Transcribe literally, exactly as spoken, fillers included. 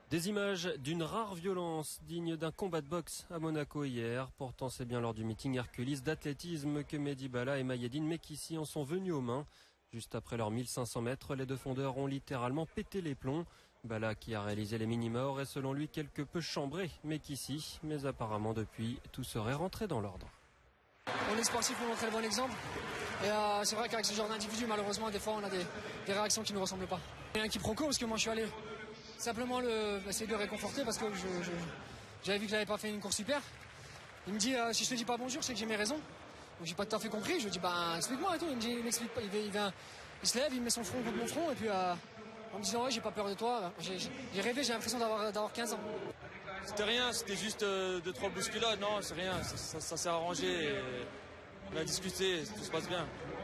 Des images d'une rare violence digne d'un combat de boxe à Monaco hier. Pourtant, c'est bien lors du meeting Hercules d'athlétisme que Mehdi Bala et Mayedine Mekissi en sont venus aux mains. Juste après leurs mille cinq cents mètres, les deux fondeurs ont littéralement pété les plombs. Bala, qui a réalisé les minima, aurait selon lui quelque peu chambré Mekissi, mais apparemment depuis, tout serait rentré dans l'ordre. On est sportif pour montrer le bon exemple. Et euh, c'est vrai qu'avec ce genre d'individu, malheureusement, des fois, on a des, des réactions qui ne nous ressemblent pas. Il y a un quiproquo parce que moi, je suis allé simplement le, essayer de le réconforter parce que je, je, j'avais vu qu'il n'avait pas fait une course super. Il me dit, euh, si je te dis pas bonjour, c'est que j'ai mes raisons. Donc j'ai pas tout à fait compris. Je lui dis, bah, explique-moi et tout. Il me dit, il m'explique pas. Il, vient, il, vient, il se lève, il met son front contre mon front et puis euh, en me disant, ouais, j'ai pas peur de toi. J'ai, j'ai, j'ai rêvé, j'ai l'impression d'avoir, d'avoir quinze ans. C'était rien, c'était juste euh, deux, trois bousculades. Non, c'est rien, ça, ça, ça s'est arrangé. Et on a discuté, tout se passe bien.